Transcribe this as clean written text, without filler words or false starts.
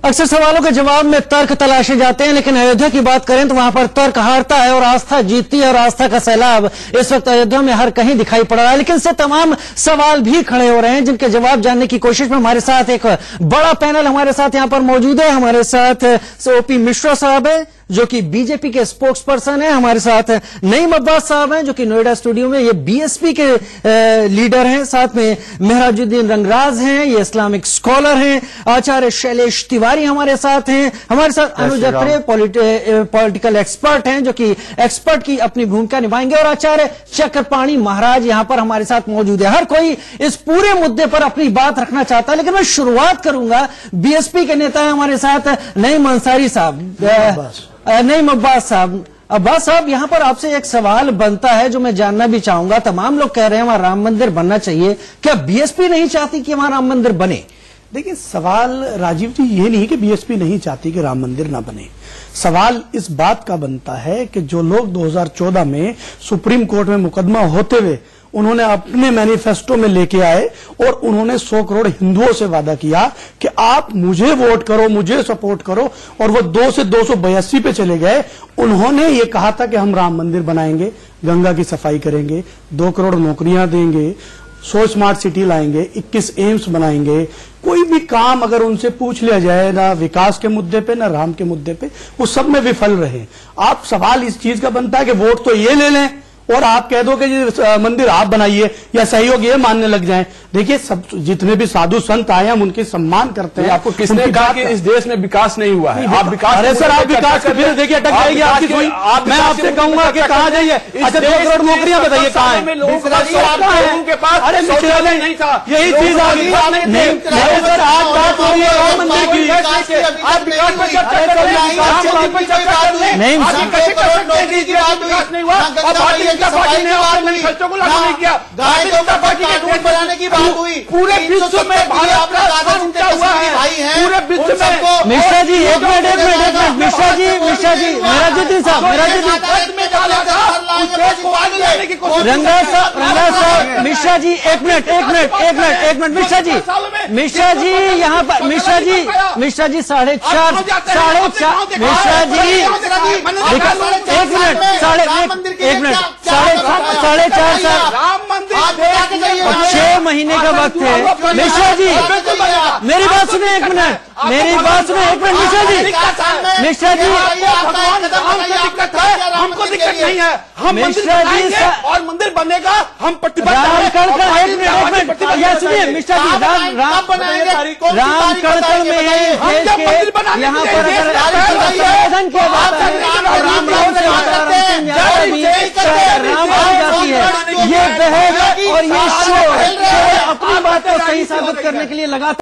अक्सर सवालों के जवाब में तर्क तलाशे जाते हैं, लेकिन अयोध्या की बात करें तो वहां पर तर्क हारता है और आस्था जीतती है। और आस्था का सैलाब इस वक्त अयोध्या में हर कहीं दिखाई पड़ रहा है, लेकिन इससे तमाम सवाल भी खड़े हो रहे हैं जिनके जवाब जानने की कोशिश में हमारे साथ एक बड़ा पैनल हमारे साथ यहां पर मौजूद है। हमारे साथ ओपी मिश्रा साहब है जो कि बीजेपी के स्पोक्स पर्सन है। हमारे साथ नईम अब्बास साहब हैं जो कि नोएडा स्टूडियो में ये बीएसपी के लीडर हैं। साथ में मेहराजुद्दीन रंगराज हैं, ये इस्लामिक स्कॉलर हैं। आचार्य शैलेश तिवारी हमारे साथ हैं। हमारे साथ अनुज अत्रे पॉलिटिकल एक्सपर्ट हैं जो कि एक्सपर्ट की अपनी भूमिका निभाएंगे। और आचार्य चक्रपाणी महाराज यहां पर हमारे साथ मौजूद है। हर कोई इस पूरे मुद्दे पर अपनी बात रखना चाहता है, लेकिन मैं शुरुआत करूंगा बीएसपी के नेता है हमारे साथ नईम अंसारी साहब, नईम अब्बास साहब। अब्बास साहब, यहां पर आपसे एक सवाल बनता है जो मैं जानना भी चाहूंगा। तमाम लोग कह रहे हैं वहां राम मंदिर बनना चाहिए, क्या बीएसपी नहीं चाहती कि वहां राम मंदिर बने? देखिए, सवाल राजीव जी ये नहीं कि बीएसपी नहीं चाहती कि राम मंदिर ना बने। सवाल इस बात का बनता है कि जो लोग 2014 में सुप्रीम कोर्ट में मुकदमा होते हुए उन्होंने अपने मैनिफेस्टो में लेके आए और उन्होंने 100 करोड़ हिंदुओं से वादा किया कि आप मुझे वोट करो, मुझे सपोर्ट करो, और वो 2 से 282 पे चले गए। उन्होंने ये कहा था कि हम राम मंदिर बनाएंगे, गंगा की सफाई करेंगे, 2 करोड़ नौकरियां देंगे, 100 स्मार्ट सिटी लाएंगे, 21 एम्स बनाएंगे। कोई भी काम अगर उनसे पूछ लिया जाए, ना विकास के मुद्दे पे ना राम के मुद्दे पे, वो सब में विफल रहे। आप सवाल इस चीज का बनता है कि वोट तो ये ले लें और आप कह दो कि मंदिर आप बनाइए या सहयोग ये मानने लग जाएं। देखिए, सब जितने भी साधु संत आए हम उनके सम्मान करते हैं। आपको किसने कहा कि इस देश में विकास नहीं हुआ है? आप विकास, अरे सर, आप विकास के फिर देखिए अटक जाएगी आपकी सुई। मैं आपसे कहूंगा कि कहाँ जाइए। अच्छा, 2 करोड़ नौकरियां बताइए कहाँ है? उनके पास अरे नहीं था, यही चीज आ गई। सर, आज बात हो रही है राम मंदिर की, आप विकास पर चर्चा कर रहे हैं, खर्चों को लागू नहीं किया। बनाने की बात हुई। पूरे विश्व में भारत का हुआ है, पूरे विश्व में। मिश्रा जी एक मिनट मिश्रा जी मेहराजुद्दीन साहब रंगराज साहब मिश्रा जी एक मिनट मिश्रा जी यहाँ पर मिश्रा जी 4:30 मिश्रा जी एक मिनट 4:30 राम मंदिर 6 महीने का वक्त है। मिश्रा जी मेरी बात सुने एक मिनट मिश्रा जी दिक्कत है, हमको दिक्कत नहीं है। हम मिश्रा जी और मंदिर बनेगा, हम प्रतिबद्ध एक मिनट सुनिए मिश्रा जी, राम कड़कड़ में यहाँ पर संबोधन के बाद राम जाती है। ये बहस और ये शो अपनी बात को सही साबित करने के लिए लगातार